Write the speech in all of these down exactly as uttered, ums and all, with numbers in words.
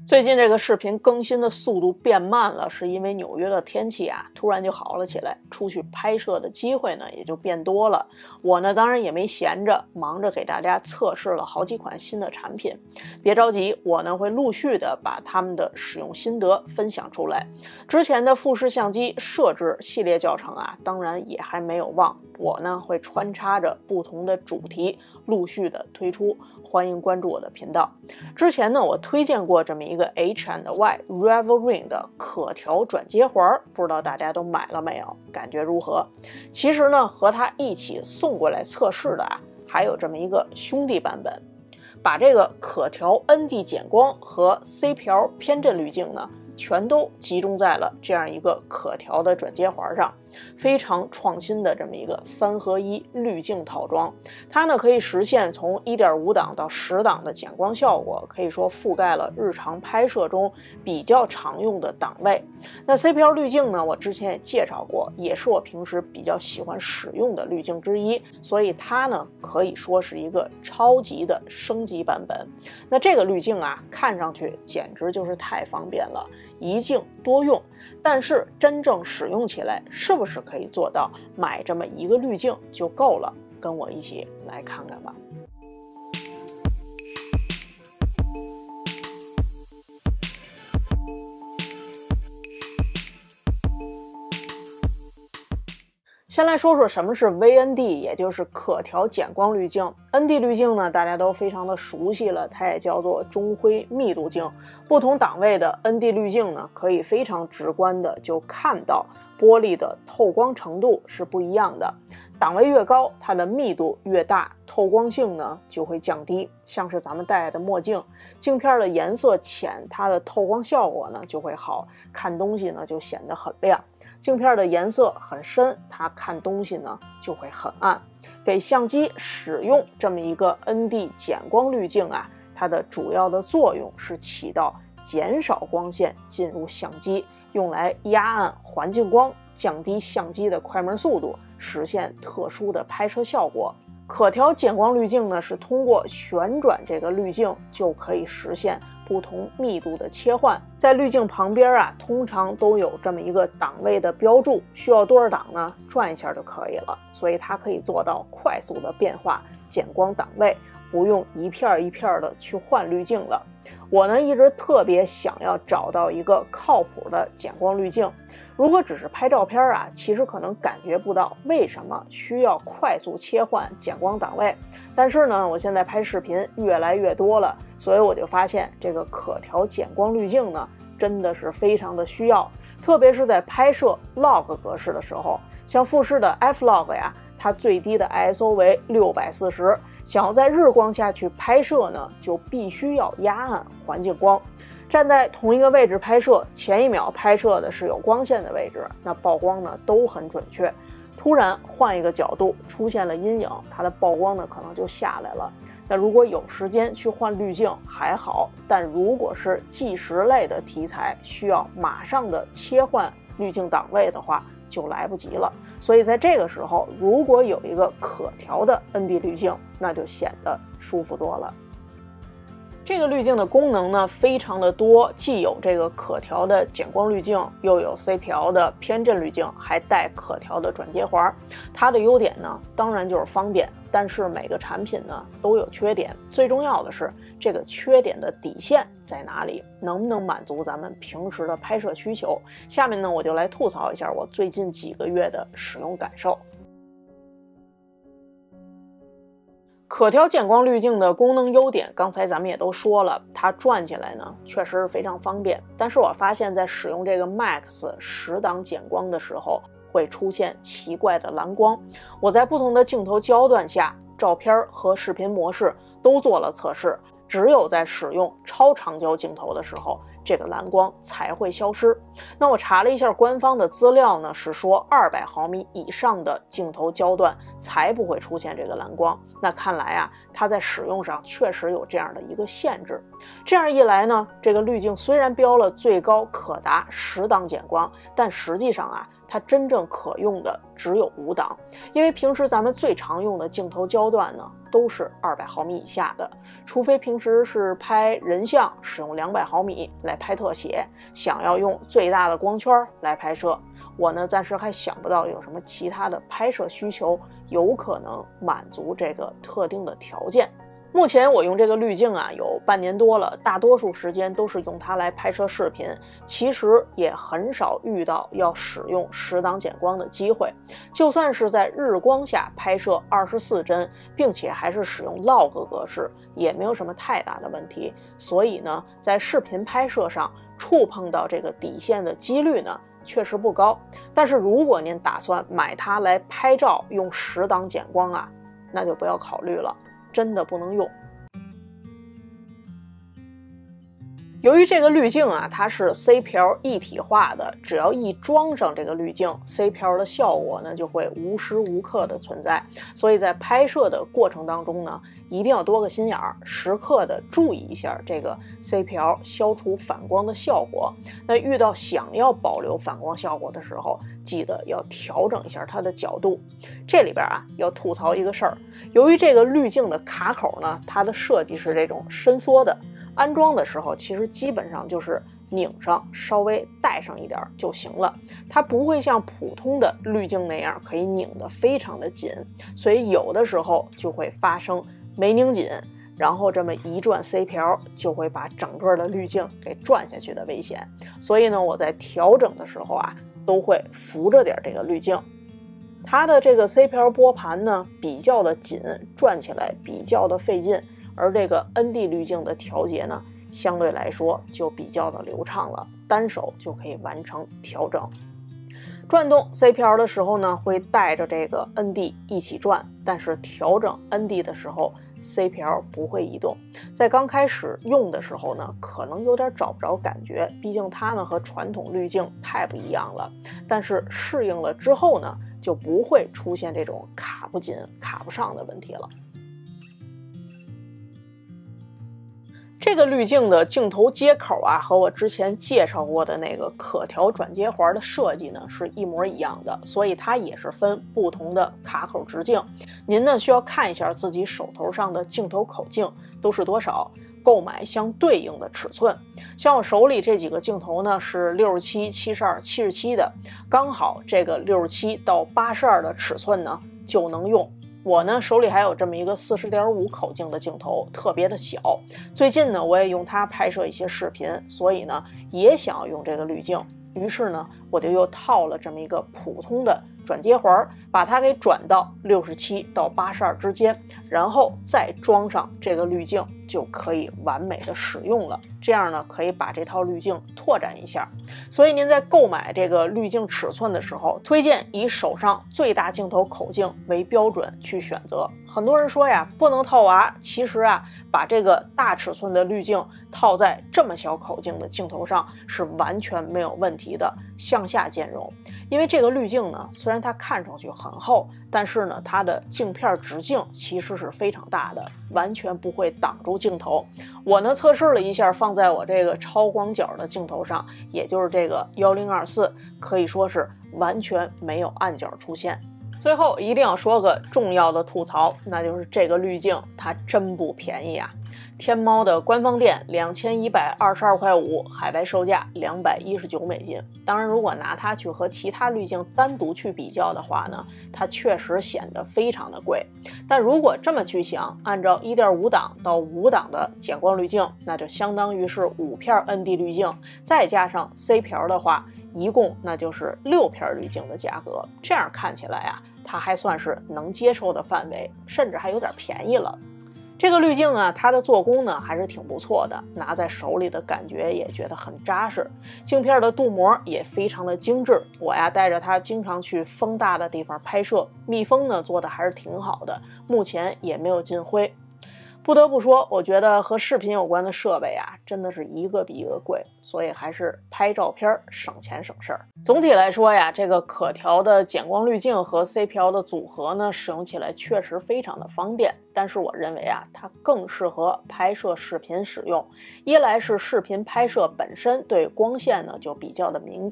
最近这个视频更新的速度变慢了，是因为纽约的天气啊突然就好了起来，出去拍摄的机会呢也就变多了。我呢当然也没闲着，忙着给大家测试了好几款新的产品。别着急，我呢会陆续的把他们的使用心得分享出来。之前的富士相机设置系列教程啊，当然也还没有忘。我呢会穿插着不同的主题陆续的推出，欢迎关注我的频道。之前呢我推荐过这么一个 H and Y Revolring 的可调转接环，不知道大家都买了没有，感觉如何？其实呢和它一起送过来测试的啊，还有这么一个兄弟版本，把这个可调 N D 减光和 C P L 偏振滤镜呢全都集中在了这样一个可调的转接环上，非常创新的这么一个三合一滤镜套装。它呢可以实现从 一点五 档到十档的减光效果，可以说覆盖了日常拍摄中比较常用的档位。那 C P L 滤镜呢我之前也介绍过，也是我平时比较喜欢使用的滤镜之一，所以它呢可以说是一个超级的升级版本。那这个滤镜啊看上去简直就是太方便了，一镜多用，但是真正使用起来是不是可以做到买这么一个滤镜就够了？跟我一起来看看吧。先来说说什么是 V N D， 也就是可调减光滤镜。N D 滤镜呢大家都非常的熟悉了，它也叫做中灰密度镜。不同档位的 N D 滤镜呢可以非常直观的就看到玻璃的透光程度是不一样的，档位越高它的密度越大，透光性呢就会降低。像是咱们戴的墨镜，镜片的颜色浅，它的透光效果呢就会好，看东西呢就显得很亮。镜片的颜色很深，它看东西呢就会很暗。给相机使用这么一个 N D 减光滤镜啊，它的主要的作用是起到减少光线进入相机，用来压暗环境光，降低相机的快门速度，实现特殊的拍摄效果。可调减光滤镜呢是通过旋转这个滤镜就可以实现不同密度的切换。在滤镜旁边啊通常都有这么一个档位的标注，需要多少档呢转一下就可以了，所以它可以做到快速的变化减光档位，不用一片一片的去换滤镜了。我呢一直特别想要找到一个靠谱的减光滤镜，如果只是拍照片啊，其实可能感觉不到为什么需要快速切换减光档位。但是呢我现在拍视频越来越多了，所以我就发现这个可调减光滤镜呢真的是非常的需要，特别是在拍摄 log 格式的时候，像富士的 F log 呀，它最低的 I S O 为六百四十，想要在日光下去拍摄呢，就必须要压暗环境光。站在同一个位置拍摄，前一秒拍摄的是有光线的位置，那曝光呢都很准确。突然换一个角度出现了阴影，它的曝光呢可能就下来了。那如果有时间去换滤镜还好，但如果是纪实类的题材，需要马上的切换滤镜档位的话，就来不及了。所以在这个时候，如果有一个可调的 N D 滤镜，那就显得舒服多了。这个滤镜的功能呢非常的多，既有这个可调的减光滤镜，又有 C P L 的偏振滤镜，还带可调的转接环。它的优点呢当然就是方便，但是每个产品呢都有缺点，最重要的是这个缺点的底线在哪里，能不能满足咱们平时的拍摄需求。下面呢我就来吐槽一下我最近几个月的使用感受。可调减光滤镜的功能优点刚才咱们也都说了，它转起来呢确实是非常方便，但是我发现在使用这个 Max 十档减光的时候会出现奇怪的蓝光。我在不同的镜头焦段下，照片和视频模式都做了测试，只有在使用超长焦镜头的时候，这个蓝光才会消失。那我查了一下官方的资料呢，是说二百毫米以上的镜头焦段才不会出现这个蓝光。那看来啊，它在使用上确实有这样的一个限制。这样一来呢，这个滤镜虽然标了最高可达十档减光，但实际上啊， 它真正可用的只有五档，因为平时咱们最常用的镜头焦段呢都是二百毫米以下的，除非平时是拍人像使用两百毫米来拍特写，想要用最大的光圈来拍摄，我呢暂时还想不到有什么其他的拍摄需求有可能满足这个特定的条件。目前我用这个滤镜啊有半年多了，大多数时间都是用它来拍摄视频，其实也很少遇到要使用十档减光的机会。就算是在日光下拍摄二十四帧，并且还是使用 log 格式，也没有什么太大的问题。所以呢，在视频拍摄上触碰到这个底线的几率呢确实不高。但是如果您打算买它来拍照用十档减光啊，那就不要考虑了，真的不能用。由于这个滤镜啊，它是 C 皮 L 一体化的，只要一装上这个滤镜 ，C 皮 L 的效果呢就会无时无刻的存在。所以在拍摄的过程当中呢，一定要多个心眼儿，时刻的注意一下这个 C 皮 L 消除反光的效果。那遇到想要保留反光效果的时候，记得要调整一下它的角度。这里边啊要吐槽一个事儿，由于这个滤镜的卡口呢，它的设计是这种伸缩的。安装的时候其实基本上就是拧上，稍微带上一点就行了，它不会像普通的滤镜那样可以拧得非常的紧，所以有的时候就会发生没拧紧，然后这么一转 C 皮 L 就会把整个的滤镜给转下去的危险。所以呢，我在调整的时候啊都会扶着点这个滤镜。它的这个 C 皮 L 拨盘呢比较的紧，转起来比较的费劲，而这个 N D 滤镜的调节呢相对来说就比较的流畅了，单手就可以完成调整。转动 C 皮 L 的时候呢会带着这个 N D 一起转，但是调整 N D 的时候 C 皮 L 不会移动。在刚开始用的时候呢可能有点找不着感觉，毕竟它呢和传统滤镜太不一样了，但是适应了之后呢就不会出现这种卡不紧卡不上的问题了。这个滤镜的镜头接口啊，和我之前介绍过的那个可调转接环的设计呢是一模一样的，所以它也是分不同的卡口直径。您呢需要看一下自己手头上的镜头口径都是多少，购买相对应的尺寸。像我手里这几个镜头呢是六十七、七十二、七十七的，刚好这个六十七到八十二的尺寸呢就能用。我呢手里还有这么一个 四十点五 口径的镜头，特别的小，最近呢我也用它拍摄一些视频，所以呢也想要用这个滤镜，于是呢我就又套了这么一个普通的转接环，把它给转到六十七到八十二之间，然后再装上这个滤镜就可以完美的使用了。这样呢可以把这套滤镜拓展一下。所以您在购买这个滤镜尺寸的时候，推荐以手上最大镜头口径为标准去选择。很多人说呀不能套娃，其实啊把这个大尺寸的滤镜套在这么小口径的镜头上是完全没有问题的，向下兼容。因为这个滤镜呢虽然它看上去很厚，但是呢它的镜片直径其实是非常大的，完全不会挡住镜头。我呢测试了一下，放在我这个超广角的镜头上，也就是这个一零二四，可以说是完全没有暗角出现。最后一定要说个重要的吐槽，那就是这个滤镜它真不便宜啊！天猫的官方店两千一百二十二块五，海外售价两百一十九美金。当然，如果拿它去和其他滤镜单独去比较的话呢，它确实显得非常的贵。但如果这么去想，按照一点五档到五档的减光滤镜，那就相当于是五片 N D 滤镜，再加上 C 皮 L 的话，一共那就是六片滤镜的价格。这样看起来啊，它还算是能接受的范围，甚至还有点便宜了。这个滤镜啊，它的做工呢还是挺不错的，拿在手里的感觉也觉得很扎实，镜片的镀膜也非常的精致。我呀带着它经常去风大的地方拍摄，密封呢做的还是挺好的，目前也没有进灰。不得不说，我觉得和视频有关的设备啊，真的是一个比一个贵，所以还是拍照片省钱省事儿。总体来说呀，这个可调的减光滤镜和 C 皮 L 的组合呢，使用起来确实非常的方便。但是我认为啊，它更适合拍摄视频使用。一来是视频拍摄本身对光线呢就比较的敏感，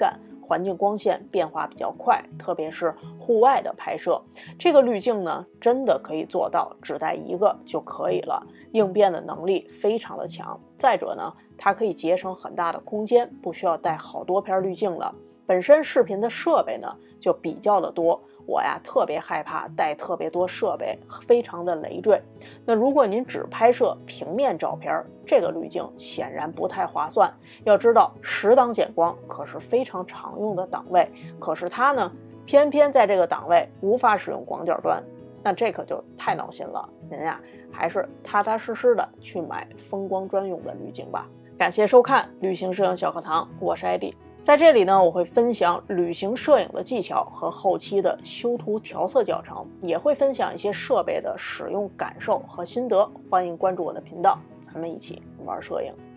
环境光线变化比较快，特别是户外的拍摄，这个滤镜呢真的可以做到只带一个就可以了，应变的能力非常的强。再者呢，它可以节省很大的空间，不需要带好多片滤镜了。本身视频的设备呢就比较的多，我呀特别害怕带特别多设备，非常的累赘。那如果您只拍摄平面照片，这个滤镜显然不太划算。要知道十档减光可是非常常用的档位，可是它呢偏偏在这个档位无法使用广角端，那这可就太闹心了。您呀还是踏踏实实的去买风光专用的滤镜吧。感谢收看旅行摄影小课堂，我是艾迪。在这里呢，我会分享旅行摄影的技巧和后期的修图调色教程，也会分享一些设备的使用感受和心得。欢迎关注我的频道，咱们一起玩摄影。